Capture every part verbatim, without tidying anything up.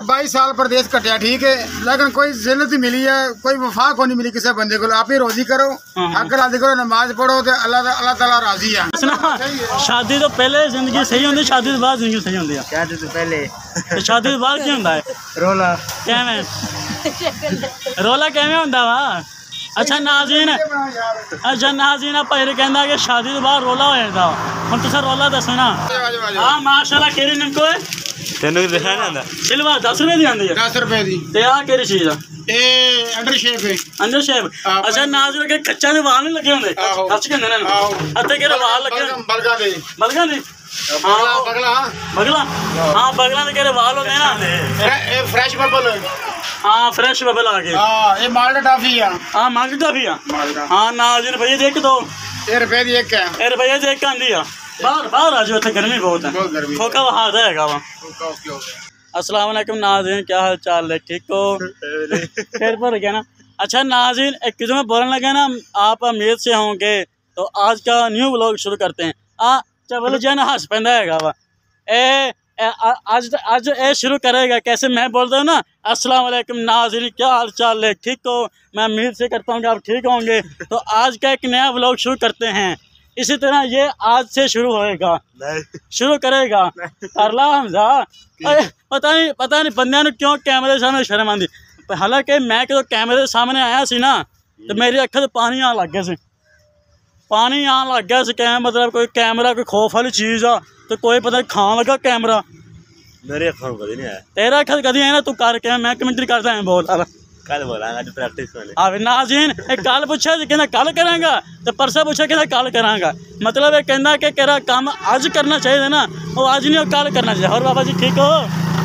बाईस साल परदेश कटिया ठीक है, लेकिन कोई जिन्नत मिली है, कोई वफा को नहीं मिली किसी बंदे को। आप ही रोजी करो, हक राजी करो, नमाज पढ़ो तो अल्लाह अल्लाह ताला राजी है। शादी तो पहले जिंदगी सही होती, शादी तो बाद जिंदगी सही होती है। शादी तो पहले, शादी तो बाद क्या होता है? रोला कैमें रोला कैमें होता वा। अच्छा नाज़रीन, अच्छा नाज़रीन भाई कहना कि शादी तो बाद रोला हो जाता। हम तुसा रोला दसो ना। हाँ माशाल्लाह केरी निम्को है तेन दिखा नहीं सिलवा दस रुपए दी आंदी है। दस रुपए दी ते आ केरी चीज है? ए अंडर शेप है। Under shape. अच्छा नाज़रीन के कच्चा दे वाल नहीं लगे होंदे, कच्च कहंदे ने अते के वाल लगे बलगा दे बलगा दे हां बगला बगला हां बगला दे के वाल होंदे ना। ए फ्रेश बबल। हाँ फ्रेश बबल आ गए। हाँ ये माल्टा टॉफी है। हाँ माल्टा टॉफी है। हाँ नाज़रीन भैया देख दो ये रुपए दी एक है। ये रुपए दी एक आंदी है। बाहर बाहर आज इतने गर्मी बहुत है, खोखा वहाँ रहेगा वहाँ। अस्सलाम वालेकुम नाज़रीन, क्या हाल चाल है? ठीक हो? फिर पर गया ना। अच्छा नाज़रीन एक किस्म में बोलने लगे ना, आप अमीर से होंगे तो आज का न्यू व्लॉग शुरू करते हैं। आ चवल जो है ना हंस पैदा है वा ए आज आज ए शुरू करेगा कैसे? मैं बोलता हूँ ना अस्सलाम वालेकुम नाज़रीन, क्या हाल चाल है? ठीक हो? मैं उम्मीद से करता हूँ कि आप ठीक होंगे। तो आज का एक नया व्लॉग शुरू करते हैं। इसी तरह ये आज से शुरू होएगा, शुरू करेगा करला हमजा। पता नहीं पता नहीं बंदे ने क्यों कैमरे सामने शर्म आती। हालांकि मैं तो कैमरे सामने आया सी ना तो मेरी अखा तो पानी आन लग गया सी, पानी आन लग गया सी। क्या मतलब कोई कैमरा कोई खौफ वाली चीज़ आ तो कोई पता नहीं खान लगा कैमरा। मेरे अखा कभी नहीं आया, तेरा अखा कभी आया ना? तू कर क्या मैं कमेंट्री करता है बोल कल बोला प्रैक्टिस में। नाज़रीन कल पूछा कहना कल करांगा तो परसा पूछा कहना कल करांगा। मतलब एक कहना कि तेरा काम आज करना चाहिए ना, वो आज नहीं कल करना चाहिए। और बाबा जी ठीक हो?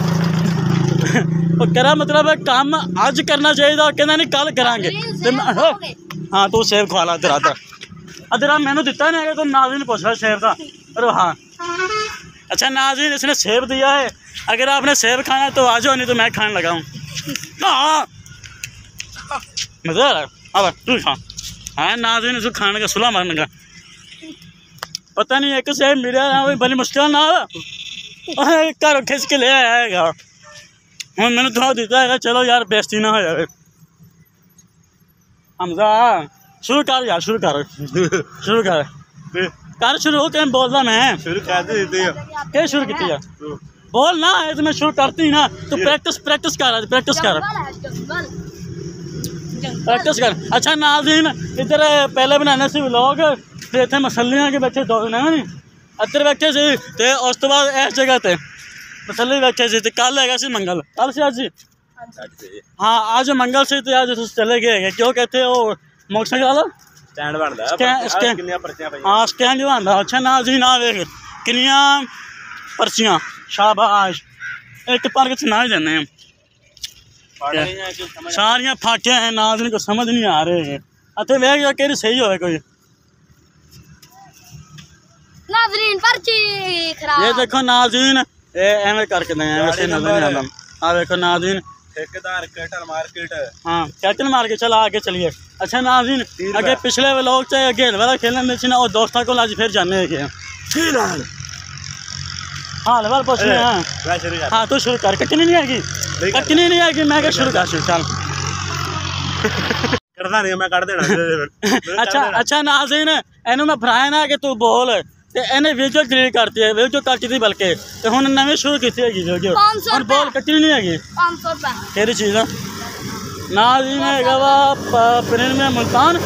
वो करा मतलब काम आज करना चाहिए था, कहना नहीं कल करांगे। हाँ तू सेब खवा ला तेरा अदरा मैंने दिता नहीं है तो नाज़रीन पूछ रहा सेब का। अरे हाँ अच्छा नाज़रीन इसने सेब दिया है, अगर आपने सेब खाना तो आ जाओ, नहीं तो मैं खाने लगा हूँ। हाँ मज़ा आ रहा है तू खा। हाँ नाज़रीन इसको खाने का सुलह मारने का पता नहीं एक सेब मिला है बड़ी मुश्किल ना घर खिंच के ले आएगा। हूँ मैंने थोड़ा दिता है, चलो यार बेइज्जती ना हो जाए। हमजा शुरू कर यार, शुरू कर शुरू कर कर शुरू हो क्या बोलता मैं शुरू कर क्या शुरू की है बोल ना है तो मैं शुरू करती ना। तो प्रैक्टिस प्रैक्टिस कर प्रैक्टिस कर प्रैक्टिस कर। अच्छा नाज़रीन इधर पहले बनाने से व्लॉग तो इतने मसलियाँ के बच्चे दो नहीं इधर बैठे से ते उस तो बाद इस जगह ते मसले बैठे से कल है सी मंगल कल से आज हाँ आज मंगल से तो आज चले गए क्यों कहते हो मोटरसाइकिल वाला स्टैंड बनता हाँ स्टैंड जो आंदा। अच्छा नाज़रीन आ वेख किनिया पर्चियाँ शाबाश एक पर के ना ही देने हम सारिया फाटिया हैं नाज़रीन को समझ नहीं आ रहे हैं। अते वेख जा केरी सही होए कोई नाज़रीन पर्ची खराब। ये देखो नाज़रीन ए एवे करके दे वैसे नजर नहीं आता। आ देखो नाज़रीन ठेकेदार कैटल मार्केट हाँ कैटल मार्केट चला आगे चलिए। अच्छा नाज़रीन आगे पिछले लोग चाहे गेल वाला खेलने में ना और दोस्तों को आज फिर जाने के हाँ लेवल पूछ रहे हैं। हाँ तो शुरू कर कटनी नहीं आएगी कटनी नहीं आएगी मैं क्या शुरू कर शुरू चल करना नहीं मैं कर देना। अच्छा अच्छा नाज़रीन एनू मैं फराया ना कि तू बोल ते एने वीडियो डिलीट करती है वीडियो कटती थी बल्कि तो हुन नवी शुरू की थी वीडियो और बोल कटनी नहीं आएगी पाँच सौ रुपये केरी चीज़ है नाज़रीन है वा प्रिंट में मुल्तान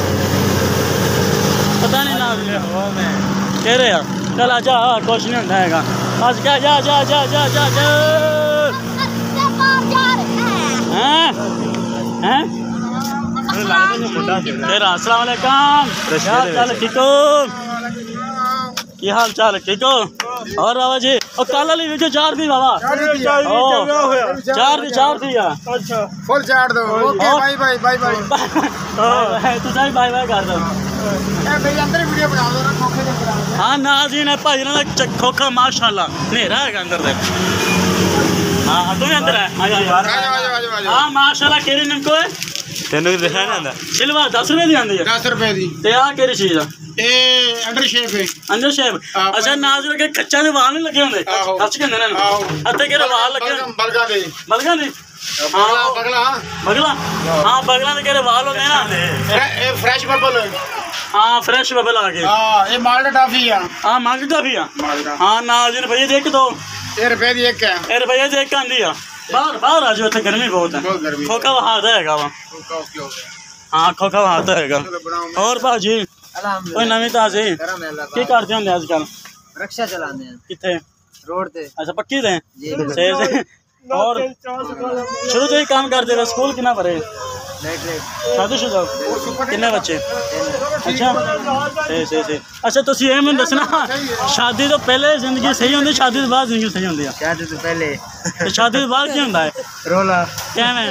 पता नहीं नाज़रीन कह रहे यार चल आजा कुछ नहीं होता है आज क्या जा जा जा जा जा जा हैं हैं अस्सलाम वालेकुम क्या हाल चाल ठीक हो क्या हाल चाल ठीक हो और बाबा जी और कल वाली वीडियो चार दी बाबा चार दी चार दी अच्छा फुल चार दो okay bye bye bye bye तू सारी बाय बाय कर दो भाई अंदर वीडियो बना दो ना खोखे दे बना। हाँ नाज़रीन है भाई ना खोखा माशाल्लाह नेरा है अंदर दे। हाँ तू भी अंदर है हाँ माशाल्लाह केरी निम्को है तेन लिखा ना सिल्वर दस रुपए दी आंदी है दस रुपए दी ते आ केड़ी चीज आ ए अंडर शेप है अंदर शेप हाँ, अच्छा नाज़रीन के कच्चा दे वाल नहीं लगे होंदे आहो। सच कहंदे ने आहो। अते केरे वाल लगे बलगम बलगा दे बलगा दी बगला बगला हाँ। बगला हां बगला दे केरे वाल होंदे ना फ्रे- ए फ्रेश बबल हां फ्रेश बबल आ गए हाँ ये माल्टा टॉफी है हां मांग का भी आ माल्टा हां नाज़रीन भैया देख दो ये रुपए दी एक है ए रुपया देख के आंदी आ बाहर बाहर आ जाओ इतने गर्मी बहुत है बहुत गर्मी खोखा हाथ हैगा वा कॉफी हो गया हाँ खोखा हाथ हैगा चलो बनाओ और भाजी कोई नवी ताजी की करते होंगे आजकल रक्षा चलाते हैं कितने रोड पे अच्छा पक्की दे जी सही से और शुरू से ही काम करते थे स्कूल कितना पढ़े लेट लेट शादीशुदा कितने बच्चे अच्छा सही सही सही अच्छा तुसी ये मैं दसना शादी तो पहले जिंदगी सही होंदी शादी तो बाद जिंदगी सही होंदी है शादी तो पहले ते शादी तो बाद की होंदा है रोला किवें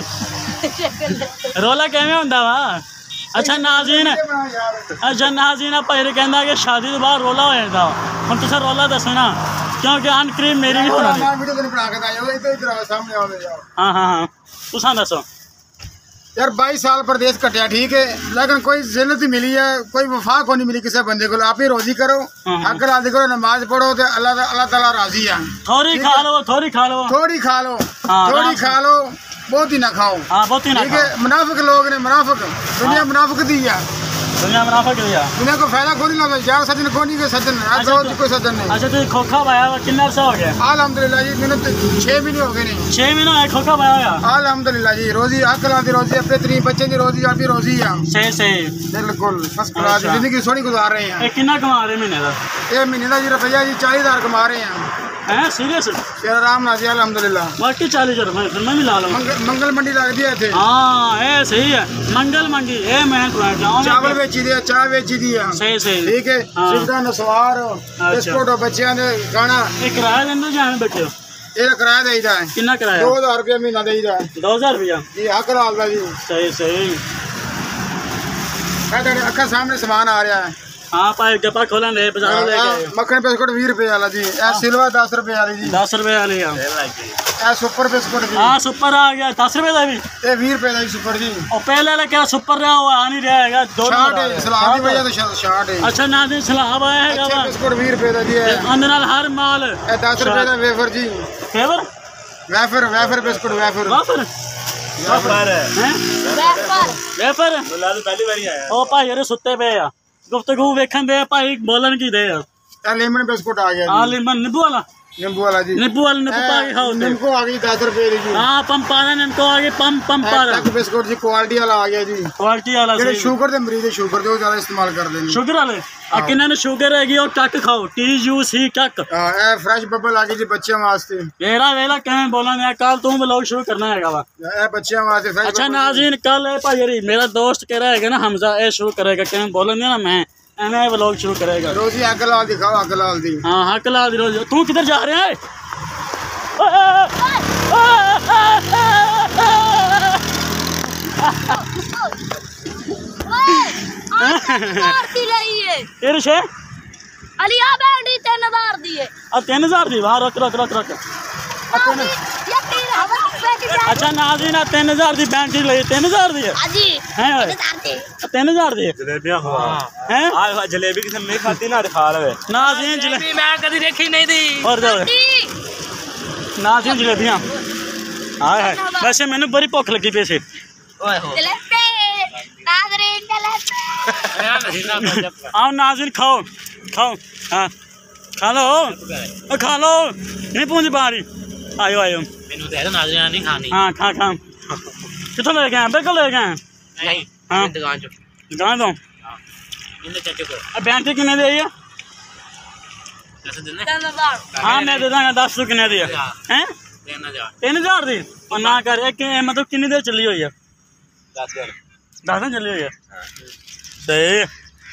रोला किवें होंदा वा अच्छा नाज़रीन अच्छा नाज़रीन भाई कहंदा कि शादी तो बाद रोला हो जाता हुण तुसां रोला दसो ना क्योंकि अन करीब मेरी भी होना ना वीडियो तो बना के आए इधर इधर आओ सामने आओ ले जाओ हाँ हाँ हाँ तुसां दसो यार बाईस साल परदेश कटिया ठीक है लेकिन कोई जिल्लत मिली है कोई वफा को नहीं मिली किसी बंदे को आप ही रोजी करो हक राजी करो नमाज पढ़ो तो अल्लाह अल्लाह ताला राजी है थोड़ी खा लो थोड़ी खा लो थोड़ी खा लो हाँ, थोड़ी आराम से। खा लो बहुत ही ना खाओ हाँ बहुत ही ना ठीक है मुनाफिक लोग ने मुनाफिक दुनिया मुनाफिक दी है दुनिया मुनाफा कर दिया दुनिया को फायदा कोई नहीं लगता यार सज्जन को नहीं के सज्जन आज अच्छा, रोज कोई सज्जन नहीं अच्छा तुम खोखा पाया हुआ कितना अर्सा हो गया अल्हम्दुलिल्लाह जी मैंने तो छह महीने हो गए नहीं छह महीने होए खोखा पाया हुआ अल्हम्दुलिल्लाह जी रोजी अकल आती रोजी अपने त्री बच्चे की रोजी आप भी रोजी है सही सही बिल्कुल फर्स्ट क्लास अच्छा। जिंदगी सोहनी गुजार रहे हैं ये कितना कमा रहे महीने का ये महीने का जी रुपया जी चालीस हजार कमा रहे हैं हैं सीरियस यार आराम ना जी अल्हम्दुलिल्लाह बाकी चालीस हजार रुपये फिर मैं भी ला लूँ मंगल मंगल मंडी लग दिए थे हाँ ये सही है मंगल मंगी ये मैं गाँव चावल बेची दिया चाय बेची दिया सही सही ठीक है हाँ। सुविधा नसवार बिस्कुट बच्चों ने खाना ये किराया देंगे जाए बैठे हो ये किराया देईदा है कितना किराया दो हजार रुपया महीना देईदा है दो हजार रुपया जी हक लाल दा जी सही सही अखा सामने सामान आ रहा है हाँ पाए गप्पा खोला ले बाजार ले गए मक्खन बिस्कुट बीस रुपए वाला जी ए सिल्वर दस रुपए वाली जी दस रुपए वाली आ ए सुपर बिस्कुट जी हाँ सुपर आ गया दस रुपए का भी ये बीस रुपए का जी सुपर जी और पहले वाला क्या सुपर रहा हुआ आ नहीं रहेगा दो शार्ट नंबर आ है गया। सलाद की वजह से शार्ट है अच्छा ना दिन सलाब आया है अच्छे बिस्कुट बीस रुपए का जी है अंदर नाल हर माल ए दस रुपए का वेफर जी फेवर wafer wafer biscuit wafer wafer wafer हैं वेपर वेफर बुला तो पहली बारी आया ओ भाई अरे सुत्ते पे आ गुफ्तगू वेखन दे भाई बोलन की दे ए लेमन बिस्कुट आ गया आ जी लिमन नींबू वाला नींबू वाला जी नींबू वाला नींबू पा के खाओ नींबू आ गई दस रुपए की जी हाँ पंप पा रहे नींबू आगे पंप पंप पा रहे तक बिस्कुट जी क्वालिटी वाला आ गया जी क्वालिटी वाला ਜਿਹੜੇ सही ਸ਼ੂਗਰ ਦੇ ਮਰੀਜ਼ ਸ਼ੂਗਰ ਦੇ ਉਹ ਜ਼ਿਆਦਾ ਇਸਤੇਮਾਲ ਕਰਦੇ ਨੇ शुगर वाले आ किन्ना ने शुगर हैगी और टक खाओ टी यू सी टक ਹਾਂ ਇਹ ਫਰੈਸ਼ ਬੱਬਲ ਆ ਗਈ ਜੀ ਬੱਚਿਆਂ ਵਾਸਤੇ वेला वेला कहें बोला नहीं कल तू ब्लॉग शुरू करना है वा ਇਹ ਬੱਚਿਆਂ ਵਾਸਤੇ ਫਰੈਸ਼ अच्छा नाज़रीन कल है भाई अरे मेरा दोस्त कह रहा है ना हमजा ये शुरू करेगा कहें बोलन ना मैं एम ब्लॉग शुरू करेगा ਰੋਜ਼ੀ ਅੱਗ ਲਾਲ ਦਿਖਾਓ ਅੱਗ ਲਾਲ ਦੀ हाँ हाँ कल आज रोज तू किधर जा रहे है मारती रही है तेरे शे अलिया बैंडी तीन हजार दिए आ तीन हजार दी वहाँ रख रख रख रख ये तीन हजार रुपए की बैंड अच्छा नाज़रीन आ तीन हजार दी बैंक ले तीन हजार दी है हाजी हैं ओए हजार दी तीन हजार दी जलेबियां हाँ हैं आ जलेबी किसी नहीं खाती ना खा ले नाज़रीन जले मैं कभी देखी नहीं थी और जाओ नाज़रीन जलेबियां हाय हाय वैसे मैंने बड़ी भुख लगी पे से जलेबी नाज़रीन जलेबी आओ नाज़रीन खाओ खाओ हाँ खा लो ओ, खा लो नहीं पूंछ बारी आयो आयो मैंने तो नाज़रीन नहीं खानी हाँ खा खा कितों ले गए बिल्कुल ले गए नहीं हाँ दुकान चो जाने दो इनने चाचू को अब बैंटी कितने दी है कैसे देने तीन हजार हाँ मैं दे दूँगा दस सौ कितने दी है हैं देना जा तीन हजार दी और ना कर एक मतलब कितनी देर चली हुई है दस हजार दस दिन चली हुई है सही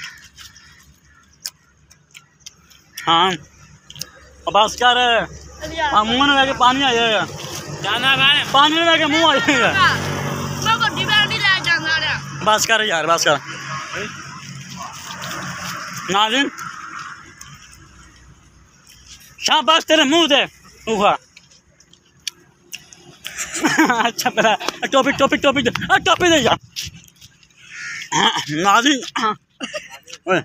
हाँ और बस कर हाँ मुँह में लगे पानी आ जाएगा जाना है पानी में लगे मुँह आ जाएगा मैं बड़ी बैंडी ले जाना है बस कर यार बस कर नाज़रीन शाबाश तेरे मुंह दे उखा अच्छा पता टॉपिक टॉपिक टॉपिक टॉपिक दे जा नाज़रीन ओए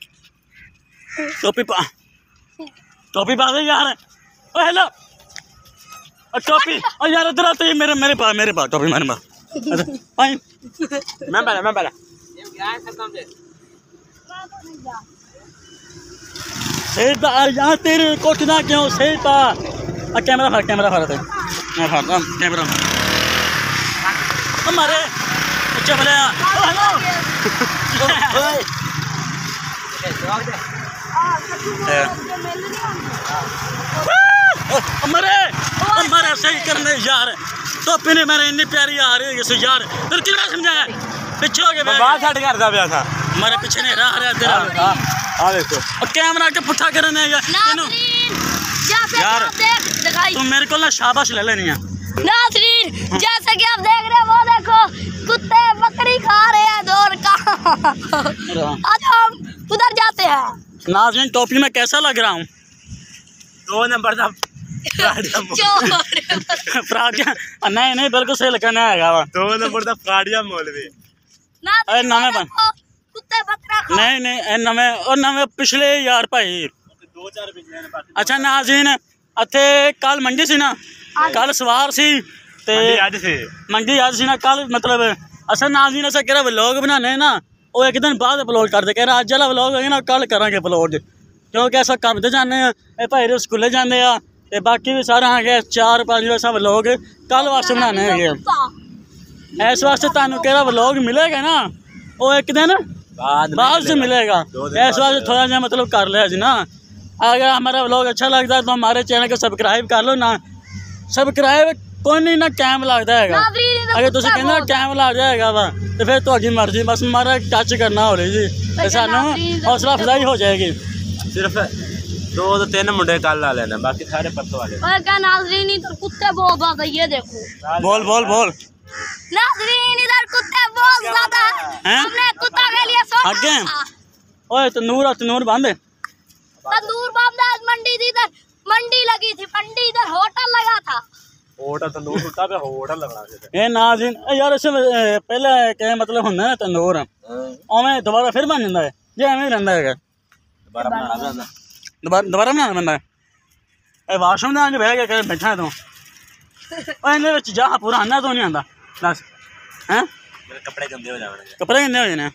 टॉपिक पा टॉपिक पा दे यार ओ हेलो टॉपिक ओ यार इधर आते मेरे मेरे पास मेरे पास टॉपिक मेरे पास आई मैं पहला मैं पहला सही पा यहाँ तेरे कोठना क्यों सही पा कैमरा फाड़ कैमरा फाड़ दे मैं फाड़ कैमरा हमारे अच्छा भले हमारे हमारे सही करने यार तो पीने मेरे इतनी प्यारी आ रही है यार तेरे कितना समझाया पीछे हो गए बात हट करता पिया था हमारे पीछे नहीं रहा रहा तेरा आ देखो और कैमरा के पुट्ठा करने यार तुम मेरे को ना शाबाश ले लेनी है नाज़रीन जैसे कि आप देख रहे हैं वो देखो कुत्ते बकरी खा रहे हैं दौड़ का आज हम उधर जाते हैं नाज़रीन टोपी में कैसा लग रहा हूँ दो नंबर था फ्राडिया नहीं नहीं बिल्कुल सही लगना है दो नंबर था फ्राडिया मौलवी अरे नवे बन कुत्ते बकरा नहीं नहीं ए नवे और नवे पिछले यार भाई दो चार पिछले अच्छा नाज़रीन इत्थे कल मंडी सी ना कल सवार सी ते आज से मंडी आज सी ना कल मतलब असा नाज़रीन असा कह व्लॉग बनाने ना वो एक दिन बाद अपलोड कर दे कह रहा अज वाला व्लॉग है ना कल करांगे अपलोड क्योंकि असा काम ते जाने भाई स्कूले जाने आ ते बाकी भी सारा आ गया चार पाँच असा व्लॉग कल वास्ते बनाने है इस वास्ते तुहानू कह व्लॉग मिलेगा ना वो एक दिन बाद से मिलेगा इस वास्ते थोड़ा सा मतलब कर लिया जी ना अगर हमारा व्लॉग अच्छा लगता है तो हमारे चैनल को सब्सक्राइब कर लो ना सब्सक्राइब कोई नहीं ना कैम लगता है अगर तुम कहना कैम लग जाएगा वा तो फिर तो मर्जी बस हमारा टच करना हो रही जी सानू हौसला अफजाई हो जाएगी सिर्फ दो तो तीन मुंडे कल ला लेना बाकी सारे परसों वाले ओए क्या नाज़रीन इधर कुत्ते बहुत ज्यादा ये देखो बोल बोल बोल नाज़रीन इधर कुत्ते बहुत ज्यादा है हमने कुत्ता के लिए सोचा आगे ओए तंदूर तंदूर बंद तंदूर बंद है मंडी थी इधर मंडी लगी थी मंडी इधर होटल लगा था होटल तंदूर टूटा पे होटल लगना ए नाज़रीन यार इसे पहले क्या मतलब होंगे ना तंदूर ओमें दोबारा फिर बन जाता है ये एवं रहता है दोबारा बनाना पैंदा दोबारा दोबारा बनाना पैंदा ए वाशरूम में आके बह के बैठा है तू इन्हें जा पूरा आना तो नहीं आता दस हैं मेरे कपड़े गंदे हो जाएंगे कपड़े गंदे हो जाने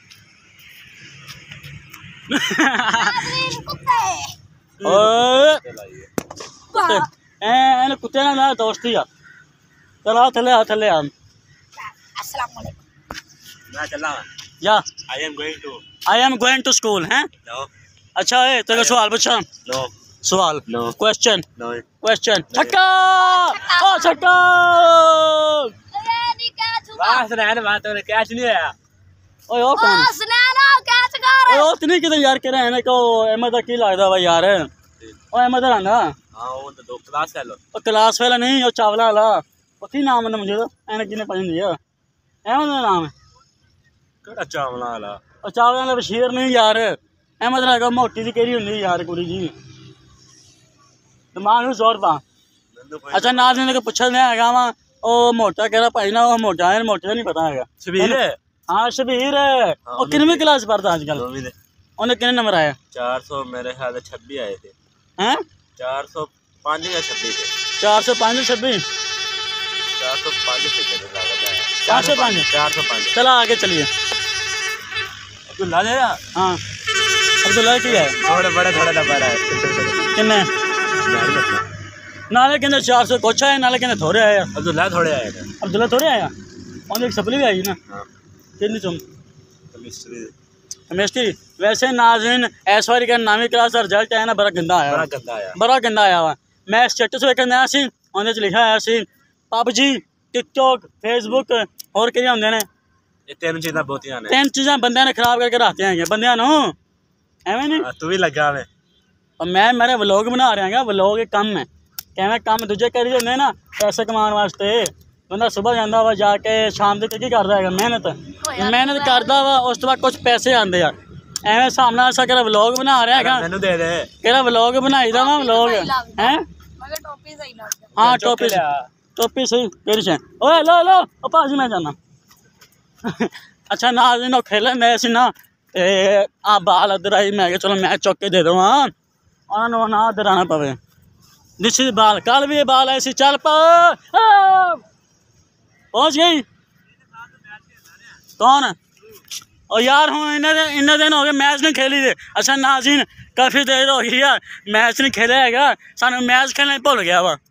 नाज़रीन कुत्ते ओए कुत्ते एन कुत्ते ना दोस्ती आ चला थले आ थले आ अस्सलाम वालेकुम मैं चला या I am going to I am going to school हैं नो अच्छा है तेरे सवाल पूछा नो सवाल No. क्वेश्चन नो क्वेश्चन छक्का ओ छक्का ये नहीं कैच हुआ वाह सुनैन बात तो कैच नहीं आया ओए ओ कौन ओ सुनैना कैच कर ओए ओ तनी किते यार कह रहे हैं को अहमद की लगदा भाई यार ओ अहमद आंदा हां वो तो दो क्लास है लो ओ क्लास वाला नहीं ओ चावला वाला ओ की नाम है मुझे तो एने किने पता नहीं है अहमद का नाम है केड़ा चावला वाला ओ चावला वाला बशीर नहीं यार अहमद लगा मोटी सी केरी हुंदी यार कुड़ी जी दिमाग नूं जोर पा अच्छा नाज़रीन को पूछा नहीं है वा ओ मोटा कह रहा भाई ना वो मोटा है मोटे का नहीं पता है शबीर हाँ शबीर है वो कितनी क्लास पढ़ता आजकल उन्हें कितने नंबर आया चार सौ मेरे ख्याल से छब्बीस आए थे हैं चार सौ पाँच या छब्बीस थे चार सौ पाँच छब्बीस चार सौ पाँच थे चार सौ पाँच चार सौ पाँच चला आगे चलिए अब्दुल्ला दे हाँ अब्दुल्ला की है थोड़े बड़े थोड़े नंबर आए किन्ने नाले कहते चार सौ कुछ आए नाले कहते थोड़े आए अब्दुल्ला थोड़े आए थे अब्दुल्ला थोड़े आया उन्हें एक सप्ली भी आई ना हाँ कितनी तुम केमिस्ट्री केमिस्ट्री वैसे नाज़रीन इस बार का नामी क्लास का रिजल्ट आया ना बड़ा गंदा आया बड़ा गंदा आया बड़ा गंदा आया हुआ मैं स्टेटस वेखन आया सी उन्हें लिखा आया सी पबजी टिकटॉक फेसबुक और कि होंगे ने ये तीन चीज़ें बहुत ही आने तीन चीज़ा बंदे ने खराब करके रखते हैं बंदे नो एवं नहीं तू भी लगा में और मैं मेरे व्लॉग बना रहा है व्लॉग एक कम है कहना कम दूजे करी होंगे ना पैसे कमाने वास्ते बंदा सुबह जाता वा जाके शाम तक की करता है मेहनत मेहनत करता वा उस तो बाद कुछ पैसे आते हैं एवं सामने ऐसा कह व्लॉग बना रहा है मैनू दे दे कह व्लॉग बनाई दा वा व्लॉग हैं मगर टोपी सही लग गया हाँ टोपी टोपी सही केड़ी छे ओए लो लो ओ भाजी मैं जाना अच्छा नाज़रीन ओ खेलन दे सी ना ते आ बाल इधर आई मैं चलो मैं चुक के दे दूँ हाँ उन्होंने ना इधर आना पवे दिस इज बाल कल भी ये बाल ऐसी चल पा पहुँच गई कौन ओ यार हूँ इन्ने इन्ने दिन हो गए मैच नहीं खेली दे अच्छा नाज़रीन काफ़ी देर हो गई यार मैच नहीं खेलिया है सानू मैच खेलने भुल गया वा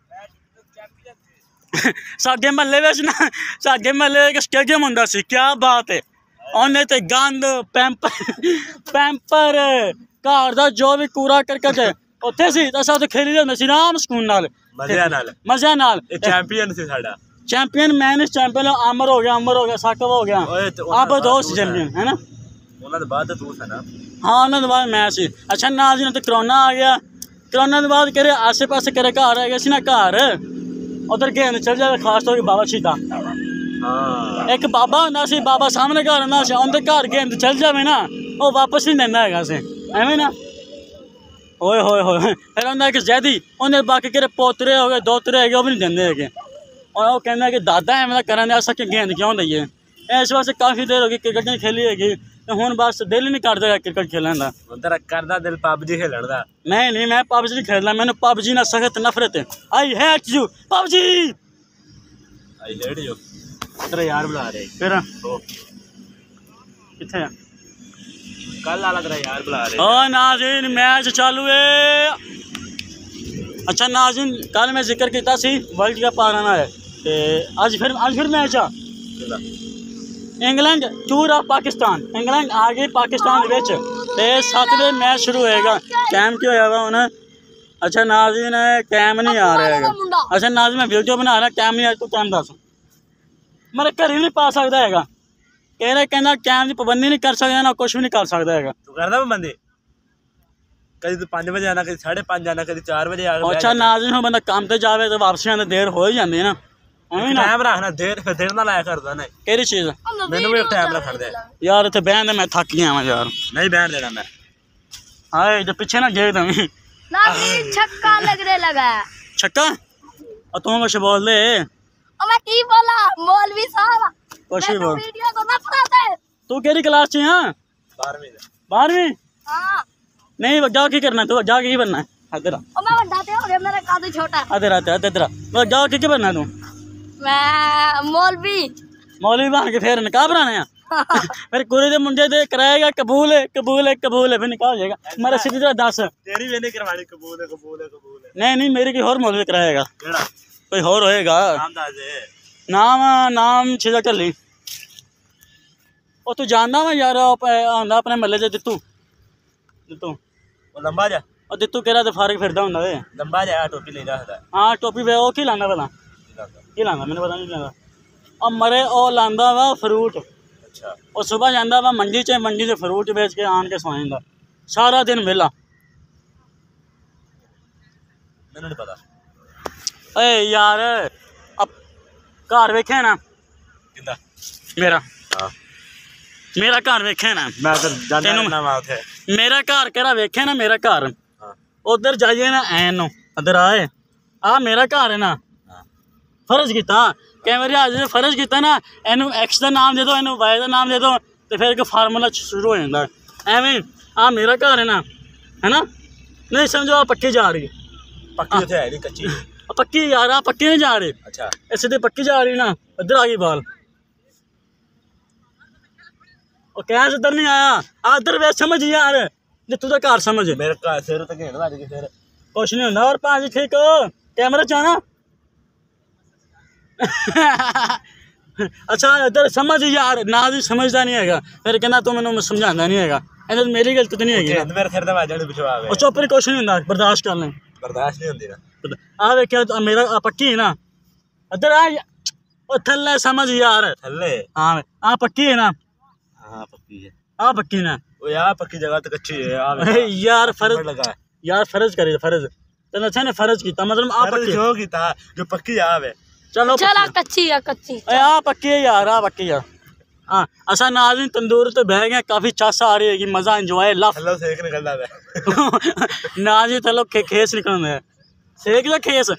साडे महल्ले विच ना साडे महल्ले एक स्टेडियम हुंदा सी क्या बात है उन्हें ते गंद पैंपर पैंपर घर दा जो भी कूड़ा करकट उत्थे सी असां उत्थे खेली दे हुंदे सी आराम सुकून नाल मज़े नाल मज़े नाल चैंपियन सी साडा चैंपियन मैन चैंपियन अमर हो गया अमर हो गया साकब हो गया अब दोस्त चैंपियन है ना उन्होंने बाद तू सा ना हाँ उन्होंने बाद मैं सी अच्छा नाज़रीन तो करोना आ गया करोना के बाद करे आसे पासे करे घर रह गए सी ना घर उधर गेंद चल जाए खास तौर पर बाबा शहीदा हाँ एक बाबा हुंदा सी बाबा सामने घर हुंदा सी उनके घर गेंद चल जाए ना वो वापस नहीं देंदा हैगा सी एवें ना ओए होए होए फिर उन्हें एक जैदी उन्हें बाकी केरे पोतरे हो गए दोतरे है वो भी नहीं देंदे हैगे और वो कहना कि दादा एवें करन अस कि गेंद क्यों दईए इस वास्ते काफ़ी देर हो गई क्रिकेट नहीं खेली हैगी तो हुण बस दिल ही नहीं करदा क्रिकेट खेलने का उधर करदा दिल पबजी खेलन दा नहीं नहीं मैं पबजी नहीं खेलना मैंने पबजी ना सख्त नफरत है I hate you PUBG I hate you तेरे यार बुला रहे फिर ओ किथे कल वाला तेरा यार बुला रहे ओ नाज़रीन मैच चालू है अच्छा नाज़रीन कल मैं जिक्र किया सी वर्ल्ड कप आ रहा है ते आज फिर आज फिर मैच आ England tour of Pakistan England आ गई पाकिस्तान विच ते सत्त बजे मैच शुरू होएगा टाइम क्या होया वा हुण अच्छा नाज़रीन टाइम नहीं आ रहा है अच्छा नाज़रीन मैं वीडियो बना रहा टाइम नहीं आ तू टाइम दस मेरे घर ही नहीं पा सकता है कह रहे कहना टाइम की पाबंदी नहीं कर सकता ना कुछ भी नहीं कर सकता है तू करदा बंदे कभी तू पाँच बजे आना कभी साढ़े पाँच जाना कभी चार बजे आना अच्छा नाज़रीन हो बंदा काम ते जावे तो वापसी आने देर हो ही जाती है ना टाइम रखना देर फिर देर ना लाया करदा नहीं केड़ी चीज़ मैनू भी एक टाइम रख दे यार इतने बहन दे मैं थक गया वा यार नहीं बैठ देना मैं हाय जो पीछे ना गे तुम नाज़रीन छक्का लगने लगा है छक्का और तुम कुछ बोल दे और मैं की बोला मौलवी साहब कुछ भी बोल वीडियो तो नफरत है तू केड़ी क्लास च हां बारहवीं बारहवीं हां नहीं जा की करना तू जा की बनना है इधर और मैं बड़ा थे हो गया मेरा कादू छोटा इधर आते इधर वो जा की की बनना तू मैं मौलवी मौलवी बन के फिर निकाह बनाने हैं फिर कुड़ी दे मुंडे दे कराएगा कबूल है कबूल है कबूल है फिर निकाह हो जाएगा मेरा सीधी तरह दस तेरी भी नहीं करवानी कबूल है कबूल है कबूल है नहीं नहीं मेरी कोई और मौलवी कराएगा केड़ा कोई और होएगा नाम दस दे नाम नाम छिदा ढली ओ तू जानदा वा यार आंदा अपने महल्ले च दित्तू दित्तू वो लंबा जा और दित्तू केरा ते फारग फिरदा हुंदा वे लंबा जा टोपी नहीं रखदा हाँ टोपी वे ओ की लांदा भला की लांदा मैंने पता नहीं लांदा और मरे ओ लांदा वा फ्रूट अच्छा और सुबह जांदा वा मंडी च मंडी से फ्रूट बेच के आन के सो जांदा सारा दिन वेला मैनू नहीं पता ए यार अब घर वेखे ना किंदा मेरा हां मेरा घर वेखे ना मैं तो जाना तेनू- ना वा उथे मेरा घर केरा वेखे ना मेरा घर हां उधर जाइए ना ऐन नो इधर आए आ मेरा घर है ना हां फर्ज किया कैमरे आज ने फर्ज किया ना इनू एक्स का नाम दे दो इनू वाई का नाम दे दो तो फिर एक फार्मूला शुरू हो जाता है एवं आ मेरा घर है ना है ना नहीं समझो आ पक्की जा रही है पक्की उथे है नहीं कच्ची आ पक्की यार आ पक्की नहीं जा रही अच्छा इस सीधे पक्की जा रही ना इधर आ गई बाल और क्या इधर नहीं आया आ इधर वे समझ यार जे तू तो घर समझ मेरे का सिर ते घेन लग गई फिर कुछ नहीं होता और पाँच ठीक हो कैमरा चाहना अच्छा इधर समझ यार ना जी समझदा नहीं हैगा फिर कहना तू मैनू समझांदा नहीं हैगा इधर मेरी गलती तो नहीं हैगी ना मेरे सिर ते वाजण पिछवा आवे और चुप रही कुछ नहीं होता बर्दाश्त कर लें बर्दाश्त नहीं होंदी ना आ वेख्या तो मेरा आ पक्की है ना इधर आ ओ थल्ले समझ यार थल्ले हाँ आ पक्की है ना हां पक्की है आ पक्की ना ओ यार पक्की जगह तो कच्ची है आ ए, यार फर्ज लगा यार फर्ज करे फर्ज तेन अच्छा ने फर्ज किया मतलब आ फर्ज पक्की जो कीता जो पक्की आवे चलो चला कच्ची है कच्ची ए, आ पक्की है यार आ पक्की है हाँ असा नाज़रीन तंदूर तो बह गए काफ़ी चस आ रही है मज़ा इंजॉय लफ थल्लो सेक निकलदा वे नाज़रीन थलो खे, खेस निकलना है सेक या खेस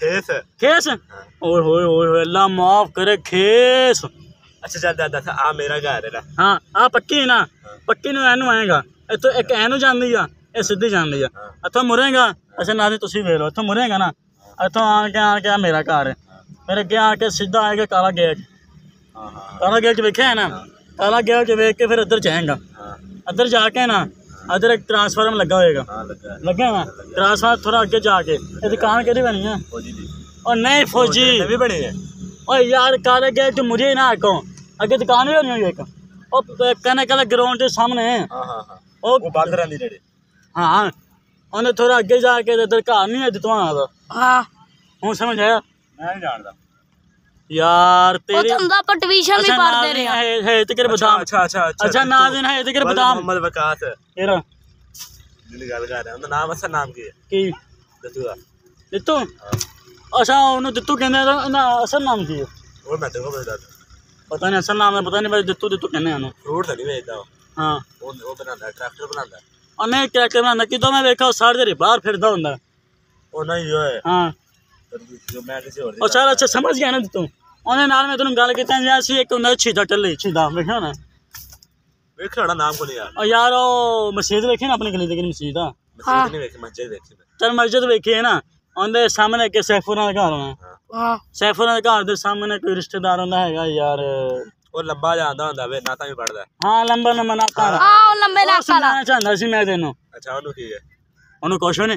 खेस खेस ओए होए ओए होए, अल्लाह माफ करे खेस। अच्छा चल दादा था आ मेरा घर है ना हाँ आ पक्की ना पक्की ਨੂੰ ਐਨੂੰ ਆਏਗਾ ਇੱਥੋਂ ਇੱਕ ਐਨੂੰ ਜਾਂਦੀ ਆ ਇਹ ਸਿੱਧੀ ਜਾਂਦੀ ਆ ਇੱਥੋਂ ਮੁਰੇਗਾ। ਅੱਛਾ ਨਾ ਜੀ ਤੁਸੀਂ ਵੇਖ ਲਓ ਇੱਥੋਂ ਮੁਰੇਗਾ ਨਾ ਇੱਥੋਂ ਆਣ ਕੇ ਆਣ ਕੇ ਆ ਮੇਰਾ ਘਰ ਹੈ ਫਿਰ ਅੱਗੇ ਆ ਕੇ ਸਿੱਧਾ ਆਏਗਾ ਕਾਲਾ ਗੇਟ। ਕਾਲਾ ਗੇਟ ਵੇਖਿਆ ਹੈ ਨਾ ਕਾਲਾ ਗੇਟ ਵੇਖ ਕੇ ਫਿਰ ਇੱਧਰ ਜਾਏਗਾ ਇੱਧਰ ਜਾ ਕੇ ਨਾ ਇੱਧਰ ਇੱਕ ट्रांसफार्मर ਲੱਗਾ ਹੋਏਗਾ ਲੱਗਾ ਨਾ ट्रांसफार्मर थोड़ा ਅੱਗੇ ਜਾ ਕੇ ਇਹ ਦੁਕਾਨ ਕਿਹੜੀ ਬਣੀ ਆ फौजी दी और नहीं फौजी भी बनी है और यार काले गेट मुझे ना आको अगे दुकान भी बनी हुई एक और कहने कल ग्राउंड के सामने है हाँ हाँ हाँ ਉਹ वो बंद रहती जेड़े हाँ ਉਹਨੇ ਥੋੜਾ ਅੱਗੇ ਜਾ ਕੇ ਇੱਧਰ ਘਰ ਨਹੀਂ ਹੈ ਜਿੱਤਵਾਂ ਦਾ हाँ ਹੁਣ ਸਮਝ ਆਇਆ मैं नहीं जानता यार वो तेरी तो हम पटवीशन भी पढ़ दे रहे हैं है है तिकर बदाम अच्छा अच्छा अच्छा अच्छा नाज़िन है तिकर बदाम मोहम्मद वकास तेरा जिन्हें गल कर रहा हूं नाम असल नाम की है की दसू दा ਦਿੱਤੂ ਅੱਛਾ ਉਹਨੂੰ ਦਿੱਤੂ ਕਹਿੰਦੇ ਆ ਨਾ ਅਸਲ ਨਾਮ ਕੀ ਹੈ वो मैं तेरे को बता दूं ਪਤਾ ਨਹੀਂ ਅਸਲ ਨਾਮ ਦਾ ਪਤਾ ਨਹੀਂ ਬਸ ਦਿੱਤੂ ਦਿੱਤੂ ਕਹਿੰਦੇ ਆ ਉਹਨੂੰ फ्रूट तो नहीं बेचता वो ਹਾਂ वो वो बनाता है ट्रैक्टर बनाता है ਉਹਨੇ ਕਿਆ ਕਿਆ ਬਣਾਉਂਦਾ ਕਿਦੋਂ ਮੈਂ ਵੇਖਿਆ ਉਹ ਸਾਰ ਦੇ ਬਾਹਰ ਫਿਰਦਾ ਹੁੰਦਾ वो नहीं जो है ਹਾਂ जो मैं किसी और ਉਹ ਸਾਰਾ ਅੱਛਾ ਸਮਝ ਗਿਆ ਨਾ ਤੂੰ ਉਹਨੇ ਨਾਲ ਮੈਂ ਤੈਨੂੰ ਗੱਲ ਕੀਤੀ ਜਾਂ ਸੀ ਇੱਕ ਹੁੰਦਾ ਛੀਦਾ ਟੱਲੀ ਛੀਦਾ ਵੇਖਿਆ ਨਾ वेख रहा नाम को नहीं यार ਉਹ ਯਾਰ ਉਹ ਮਸਜਿਦ ਵੇਖੀ ਨਾ ਆਪਣੀ ਗਲੀ ਦੀ ਮਸਜਿਦ ਆ मस्जिद नहीं देखी मस्जिद देखी मैं ਚਲ ਮਸਜਿਦ ਵੇਖੀ ਹੈ ਨਾ ਉਹਦੇ ਸਾਹਮਣੇ ਕਿ ਸੈਫੂਰਾਂ ਦਾ ਘਰ ਹੋਣਾ हाँ ਸੈਫੂਰਾਂ ਦੇ ਘਰ ਦੇ ਸਾਹਮਣੇ ਕੋਈ ਰਿਸ਼ਤੇਦਾਰ ਹੁੰਦਾ ਹੈਗਾ ਯਾਰ वो लंबा जांदा हुंदा वे नाता भी पढ़दा ਹਾਂ ਲੰਬਾ ਲੰਬਾ ਨਾ ਘਰ हाँ वो लंबे नाक वाला ਸੁਣਾਉਣਾ ਚਾਹੁੰਦਾ ਸੀ ਮੈਂ ਤੈਨੂੰ अच्छा ओनु की है ਉਹਨੂੰ ਕੁਛ ਵੀ ਨਹੀਂ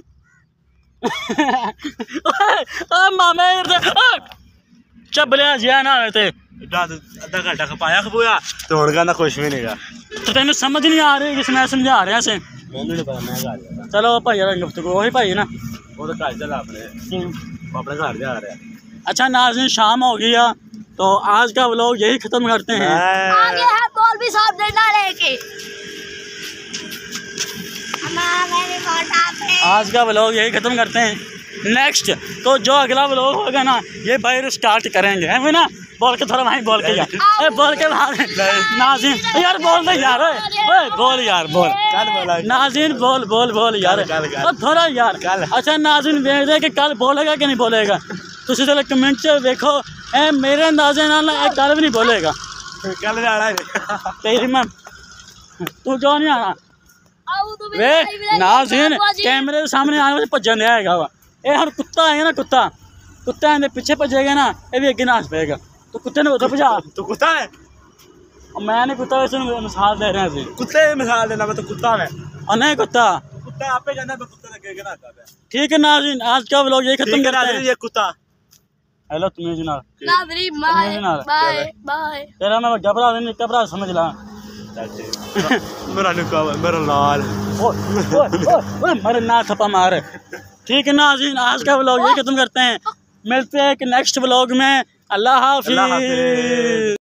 ਓਏ ਮਾਮੇ ਇਰਦੇ ਚੱਬਲਿਆ ਜਿਆ ਨਾ ਹੋਏ ਤੇ अद्धा घंटा खपाया खपोया तो हुण कहंदा कुछ भी नहींगा ਤੇ ਤੈਨੂੰ ਸਮਝ ਨਹੀਂ ਆ ਰਹੀ ਕਿ ਮੈਂ ਸਮਝਾ ਰਿਹਾ ਸੀ मैनू नहीं पता मैं घर जा ਚਲੋ ਭਾਈ ਯਾਰ ਗੁਫ਼ਤਗੂ ਉਹੀ ਭਾਈ ਨਾ वो तो घर चला अपने वो अपने घर जा रहा है अच्छा नाज़रीन शाम हो गया तो आज का व्लॉग यही ख़त्म करते हैं आगे है बॉल भी साफ देना लेके आज का व्लॉग यही ख़त्म करते हैं नेक्स्ट तो जो अगला व्लॉग होगा ना ये भाई स्टार्ट करेंगे है ना बोल के थोड़ा भाई बोल के यार ए बोल के भाई नाज़रीन यार बोल दे यार ओए बोल यार बोल कल बोला नाज़रीन बोल बोल बोल यार कल, कल। और थोड़ा यार अच्छा नाज़रीन देख दे कि कल बोलेगा कि नहीं बोलेगा तुझे चलो कमेंट से देखो ए मेरे अंदाजे नाल ना कल भी नहीं बोलेगा कल जाना है तेरी मैं तू क्यों नहीं आना वे नाज़रीन कैमरे के सामने आने वाले भजन दिया है वा ये हर कुत्ता है ना कुत्ता कुत्ता इन्हें पीछे भजेगा ना ये भी अगे नाच पेगा तो कुत्ते ने उधर भजा तू कुत्ता है और मैं नहीं कुत्ता वैसे मिसाल दे रहे हैं कुत्ते की मिसाल देना मैं तो कुत्ता मैं और नहीं कुत्ता कुत्ता आपे कहना मैं कुत्ते लगे ना आता है ठीक है नाज़रीन आज का व्लॉग यही खत्म करते हैं ये कुत्ता हेलो तुम्हें जनाब नाज़रीन बाय बाय बाय तेरा मैं बड़ा भरा नहीं निक्का भरा समझ ला मेरा निका मेरा लाल ओए ओए ओए मेरे ना थप्पा मार ठीक है नाज़रीन आज का व्लॉग यही खत्म करते हैं मिलते हैं एक नेक्स्ट व्लॉग में अल्लाह हाफिज़।